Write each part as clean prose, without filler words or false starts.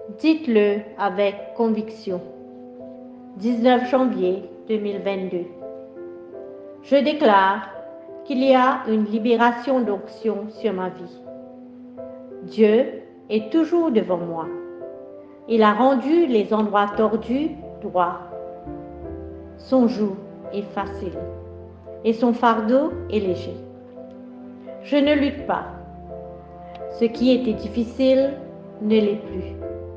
Dites-le avec conviction. 19 janvier 2022. Je déclare qu'il y a une libération d'onction sur ma vie. Dieu est toujours devant moi. Il a rendu les endroits tordus droits. Son joug est facile et son fardeau est léger. Je ne lutte pas. Ce qui était difficile ne l'est plus.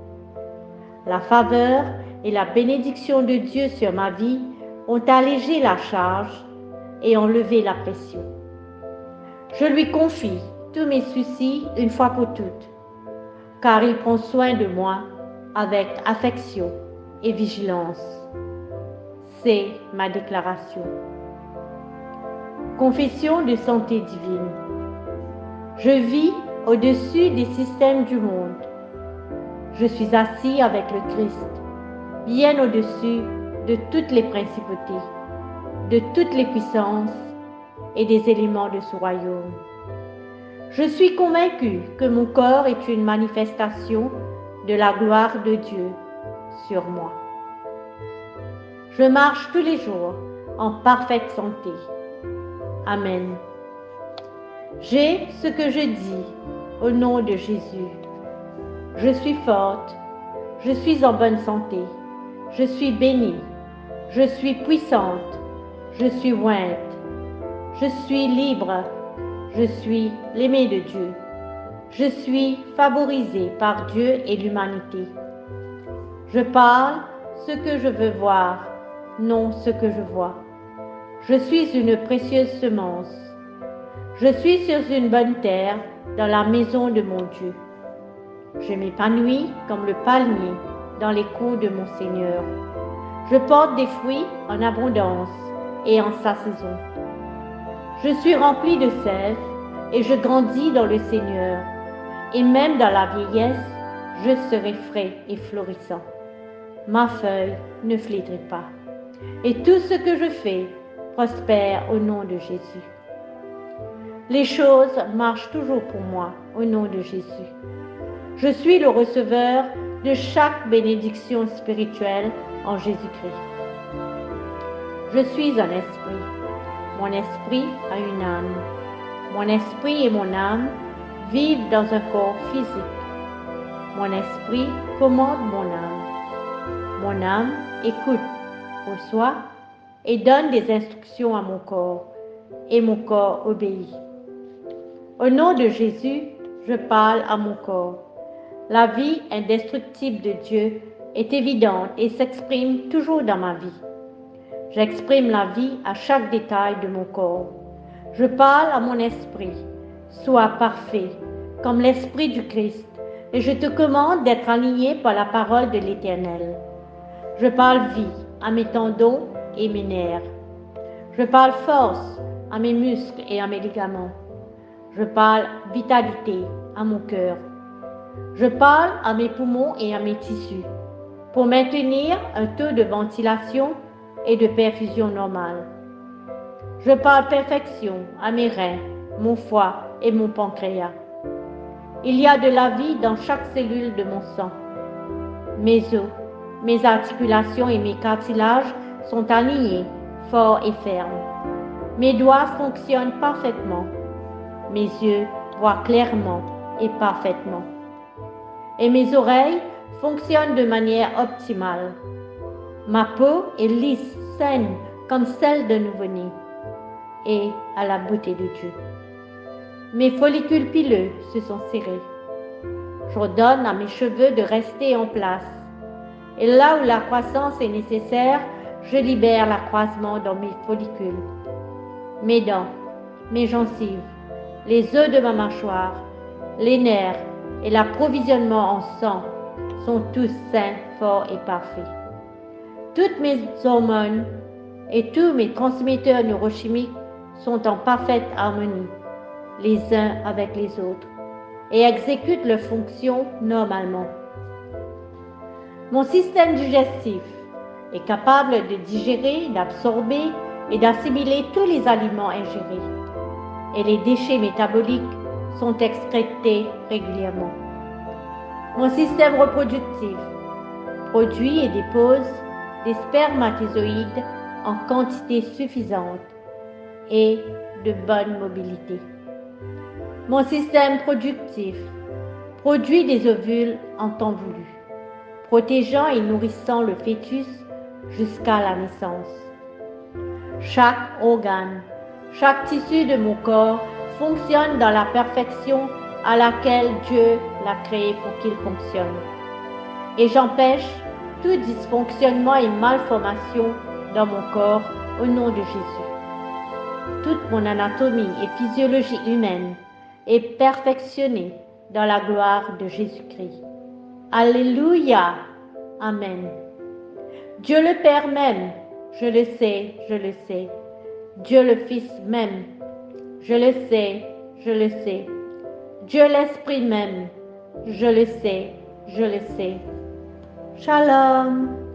La faveur et la bénédiction de Dieu sur ma vie ont allégé la charge et enlevé la pression. Je lui confie tous mes soucis une fois pour toutes, car il prend soin de moi avec affection et vigilance. C'est ma déclaration. Confession de santé divine. Je vis au-dessus des systèmes du monde. Je suis assis avec le Christ, bien au-dessus de toutes les principautés, de toutes les puissances et des éléments de ce royaume. Je suis convaincu que mon corps est une manifestation de la gloire de Dieu sur moi. Je marche tous les jours en parfaite santé. Amen. J'ai ce que je dis au nom de Jésus. Je suis forte, je suis en bonne santé, je suis bénie, je suis puissante, je suis ointe, je suis libre, je suis l'aimée de Dieu, je suis favorisée par Dieu et l'humanité. Je parle ce que je veux voir, non ce que je vois. Je suis une précieuse semence. Je suis sur une bonne terre dans la maison de mon Dieu. Je m'épanouis comme le palmier dans les cours de mon Seigneur. Je porte des fruits en abondance et en sa saison. Je suis rempli de sève et je grandis dans le Seigneur. Et même dans la vieillesse, je serai frais et florissant. Ma feuille ne flétrit pas. Et tout ce que je fais prospère au nom de Jésus. Les choses marchent toujours pour moi au nom de Jésus. Je suis le receveur de chaque bénédiction spirituelle en Jésus-Christ. Je suis un esprit. Mon esprit a une âme. Mon esprit et mon âme vivent dans un corps physique. Mon esprit commande mon âme. Mon âme écoute, reçoit et donne des instructions à mon corps, et mon corps obéit. Au nom de Jésus, je parle à mon corps. La vie indestructible de Dieu est évidente et s'exprime toujours dans ma vie. J'exprime la vie à chaque détail de mon corps. Je parle à mon esprit. Sois parfait, comme l'esprit du Christ, et je te commande d'être aligné par la parole de l'Éternel. Je parle vie à mes tendons et mes nerfs. Je parle force à mes muscles et à mes ligaments. Je parle vitalité à mon cœur. Je parle à mes poumons et à mes tissus pour maintenir un taux de ventilation et de perfusion normale. Je parle perfection à mes reins, mon foie et mon pancréas. Il y a de la vie dans chaque cellule de mon sang. Mes os, mes articulations et mes cartilages sont alignés, forts et fermes. Mes doigts fonctionnent parfaitement. Mes yeux voient clairement et parfaitement. Et mes oreilles fonctionnent de manière optimale. Ma peau est lisse, saine, comme celle d'un nouveau-né, et à la beauté de Dieu. Mes follicules pileux se sont serrés. J'ordonne à mes cheveux de rester en place. Et là où la croissance est nécessaire, je libère l'accroissement dans mes follicules. Mes dents, mes gencives, les os de ma mâchoire, les nerfs et l'approvisionnement en sang sont tous sains, forts et parfaits. Toutes mes hormones et tous mes transmetteurs neurochimiques sont en parfaite harmonie, les uns avec les autres, et exécutent leurs fonctions normalement. Mon système digestif est capable de digérer, d'absorber et d'assimiler tous les aliments ingérés, et les déchets métaboliques sont excrétés régulièrement. Mon système reproductif produit et dépose des spermatozoïdes en quantité suffisante et de bonne mobilité. Mon système productif produit des ovules en temps voulu, protégeant et nourrissant le fœtus jusqu'à la naissance. Chaque organe, chaque tissu de mon corps fonctionne dans la perfection à laquelle Dieu l'a créé pour qu'il fonctionne. Et j'empêche tout dysfonctionnement et malformation dans mon corps au nom de Jésus. Toute mon anatomie et physiologie humaine est perfectionnée dans la gloire de Jésus-Christ. Alléluia. Amen. Dieu le Père m'aime, je le sais, je le sais. Dieu le Fils m'aime, je le sais, je le sais. Dieu l'Esprit m'aime, je le sais, je le sais. Shalom.